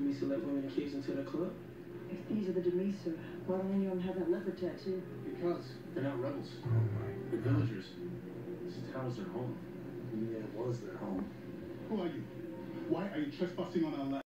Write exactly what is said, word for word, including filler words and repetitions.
police let women and kids into their club? If these are the Demesa, why don't any of them have that leopard tattoo? Because they're not rebels. They're villagers. This town is their home. Yeah, it was their home. Who are you? Why are you trespassing on our land?